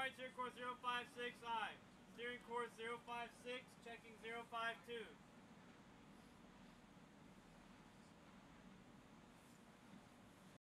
right, steering course 056I. Steering course 056, checking 052.